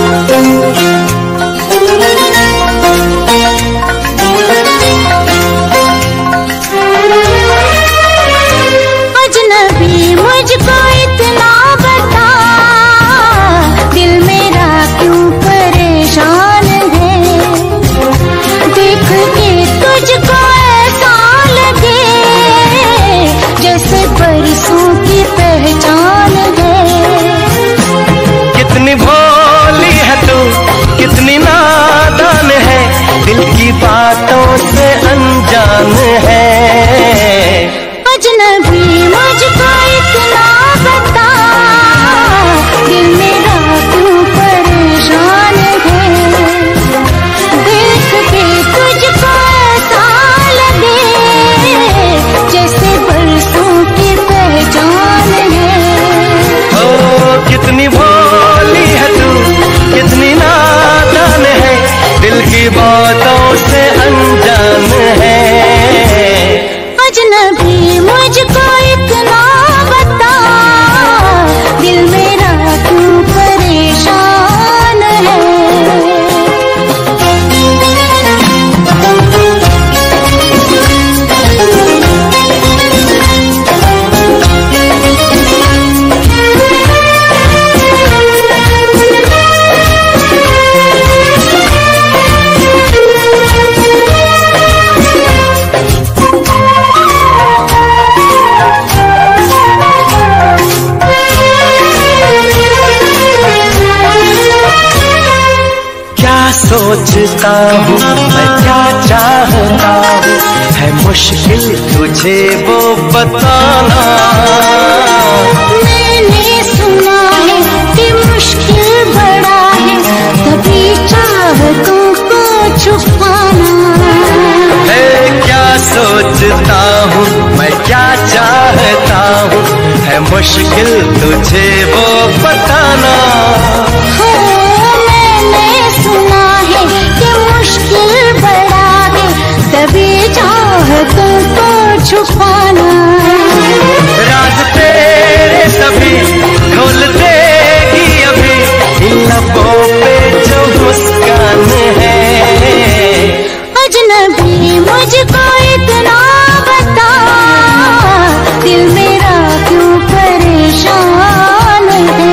बातों से अनजान है। अजनबी मुझको इतना बता, दिल मेरा क्यों परेशान है। देख के तुझको ऐसा लगे जैसे बरसों की पहचान है। ओ कितनी भोली है तू, कितनी नादान है, दिल की बातों से अनजान है। अजनबी मुझको इतना बता, दिल मेरा क्यों परेशान है। सोचता हूँ मैं क्या चाहता हूँ, है मुश्किल तुझे वो बताना। मैंने सुना है कि मुश्किल बड़ा है, तभी चाहतों को छुपाना। है क्या सोचता हूँ मैं क्या चाहता हूँ, है मुश्किल तुझे वो बताना। मुश्किल बड़ा है, तभी चाहतों को छुपाना। राज तेरे सभी खोल देगी अभी, इन लबों पे जो मुस्कान है। अजनबी मुझको इतना बता, दिल मेरा क्यों परेशान है।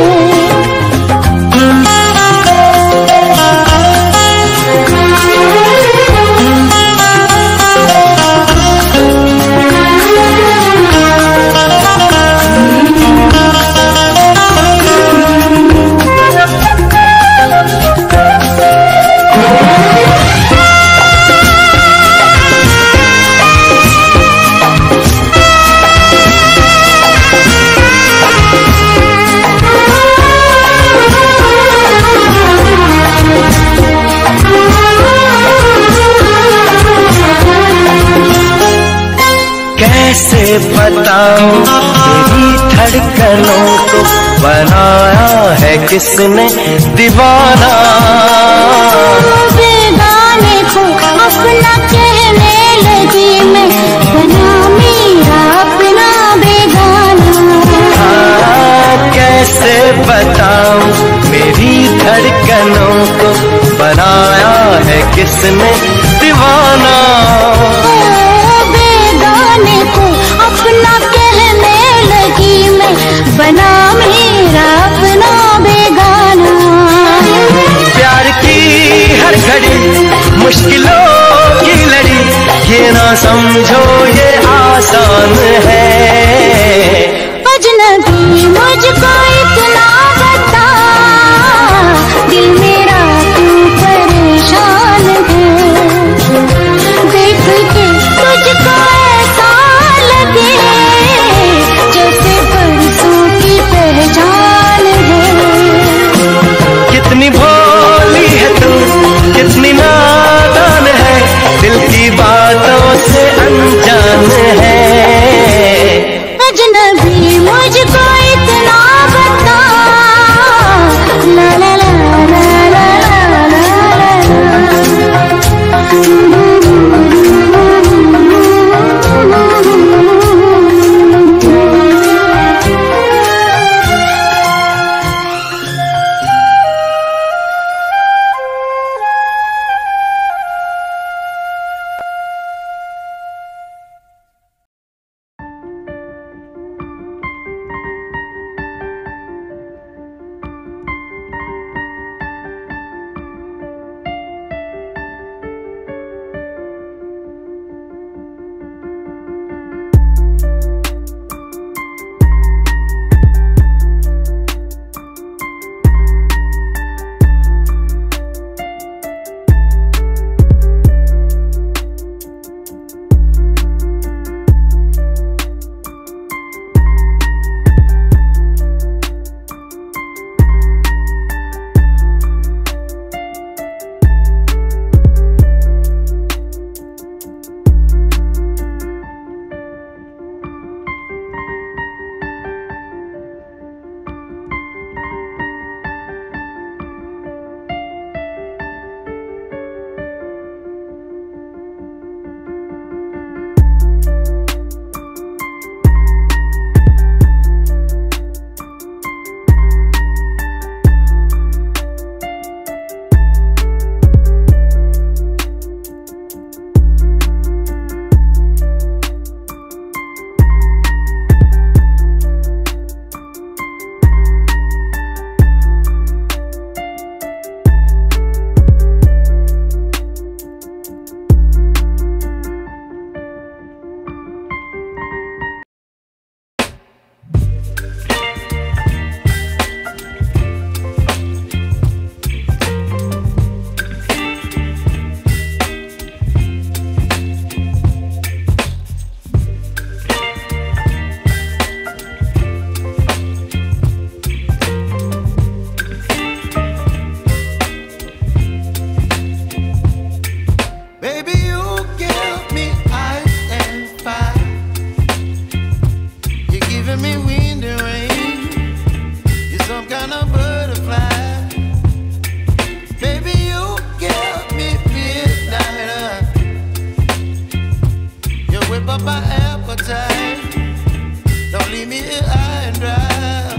कैसे बताऊं तेरी धड़कनों को, बनाया है किसने दीवाना। बेगाने को अपना कहने लगी मैं, बना मेरा अपना बेगाना। कैसे बताऊं मेरी धड़कनों को, बनाया है किसने दीवाना। अपना कहने लगी मैं, बना मेरा अपना बेगाना। प्यार की हर घड़ी मुश्किलों की लड़ी, ये ना समझो ये आसान है। अजनबी मुझको इतना बता, दिल मेरा क्यों परेशान है। देख के तुझको ऐसा लगे जैसे बरसों की पहचान है। कितनी भोली है तू, कितनी नादान है, दिल की बातों से अनजान है। kind of butterfly. Baby, you give me midnight. You whip up my appetite. Don't leave me here high and dry.